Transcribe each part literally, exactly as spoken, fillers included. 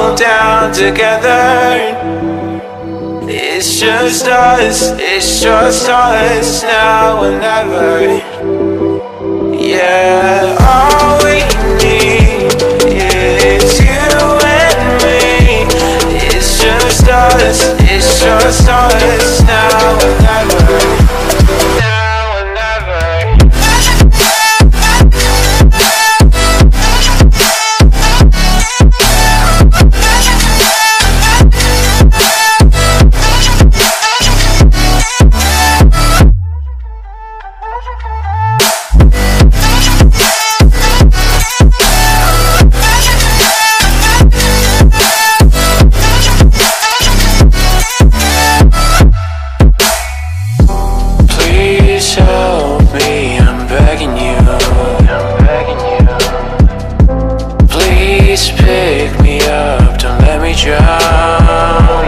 fall down together. It's just us, it's just us, now or never. Yeah, all we need is you and me. It's just us, it's just us, now or never. Now or never. Pick me up, don't let me drown.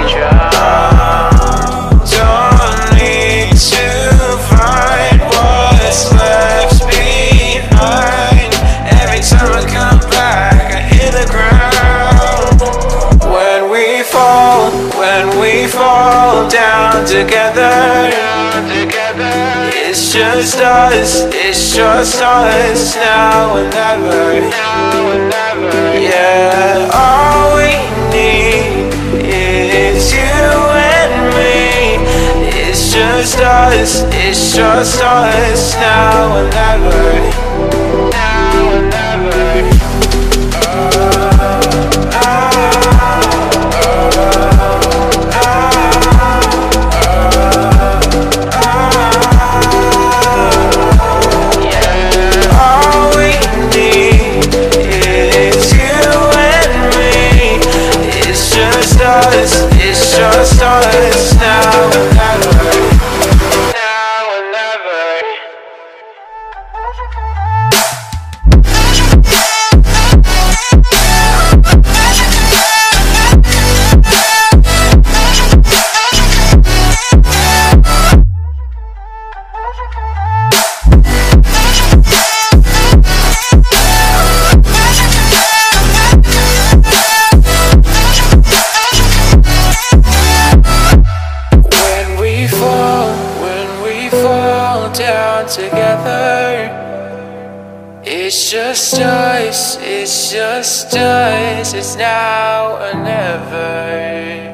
Don't need to find what's left behind. Every time I come back, I hit the ground. When we fall, when we fall down together, it's just us, it's just us, now or never. Yeah, all we need is you and me. It's just us, it's just us, now or never. Now or never. It's just us, now or never. Now or never. Down together, it's just us, it's just us, it's now or never.